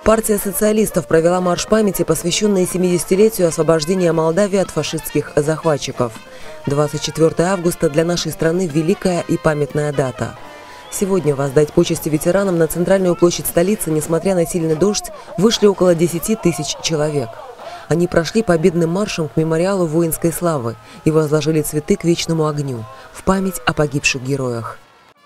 Партия социалистов провела марш памяти, посвященный 70-летию освобождения Молдавии от фашистских захватчиков. 24 августа для нашей страны великая и памятная дата. Сегодня воздать почести ветеранам на центральную площадь столицы, несмотря на сильный дождь, вышли около 10 тысяч человек. Они прошли победным маршем к мемориалу воинской славы и возложили цветы к вечному огню в память о погибших героях.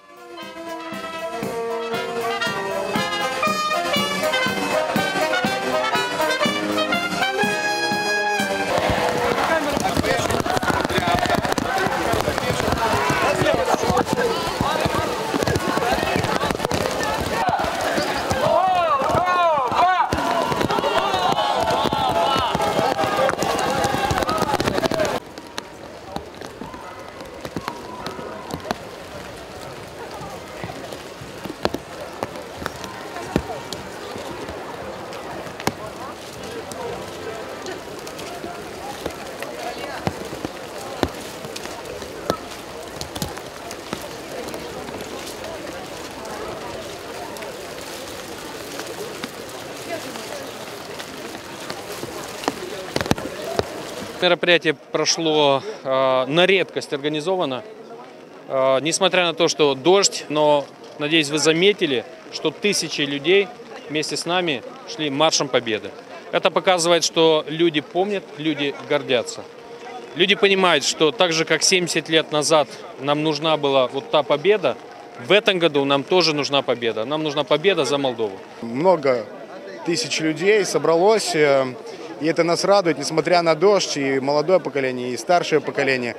Мероприятие прошло на редкость организовано, несмотря на то, что дождь, но, надеюсь, вы заметили, что тысячи людей вместе с нами шли маршем Победы. Это показывает, что люди помнят, люди гордятся. Люди понимают, что так же, как 70 лет назад нам нужна была вот та победа, в этом году нам тоже нужна победа. Нам нужна победа за Молдову. Много тысяч людей собралось. И это нас радует, несмотря на дождь, и молодое поколение, и старшее поколение,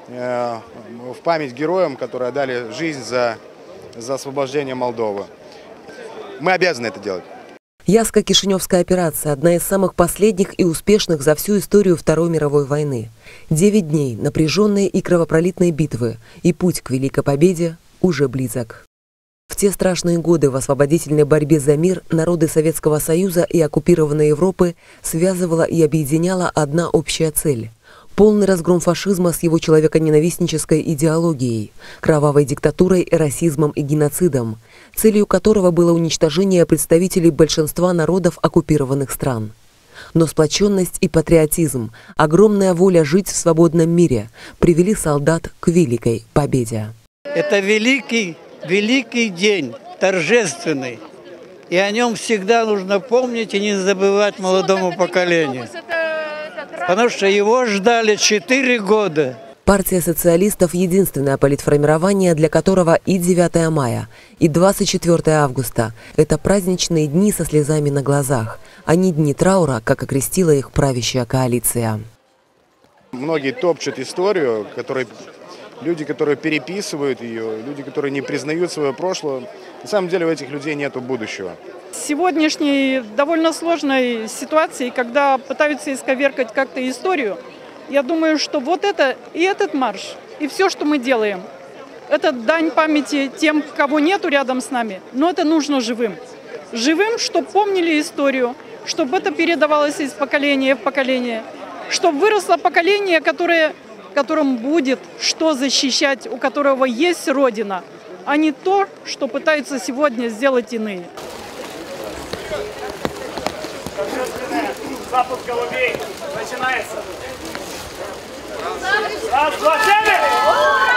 в память героям, которые отдали жизнь за освобождение Молдовы. Мы обязаны это делать. Яско-Кишиневская операция – одна из самых последних и успешных за всю историю Второй мировой войны. 9 дней напряженной и кровопролитной битвы, и путь к великой победе уже близок. В те страшные годы в освободительной борьбе за мир народы Советского Союза и оккупированной Европы связывала и объединяла одна общая цель – полный разгром фашизма с его человеконенавистнической идеологией, кровавой диктатурой, расизмом и геноцидом, целью которого было уничтожение представителей большинства народов оккупированных стран. Но сплоченность и патриотизм, огромная воля жить в свободном мире привели солдат к великой победе. Это великий день, торжественный, и о нем всегда нужно помнить и не забывать молодому поколению, потому что его ждали 4 года. Партия социалистов – единственное политформирование, для которого и 9 мая, и 24 августа – это праздничные дни со слезами на глазах, а не дни траура, как окрестила их правящая коалиция. Многие топчут историю, люди, которые переписывают ее, люди, которые не признают свое прошлое. На самом деле у этих людей нет будущего. В сегодняшней довольно сложной ситуации, когда пытаются исковеркать как-то историю, я думаю, что вот это и этот марш, и все, что мы делаем, это дань памяти тем, кого нету рядом с нами, но это нужно живым. Живым, чтобы помнили историю, чтобы это передавалось из поколения в поколение, чтобы выросло поколение, которым будет что защищать, у которого есть Родина, а не то, что пытаются сегодня сделать иные. Запуск голубей начинается. Раз, два, 7!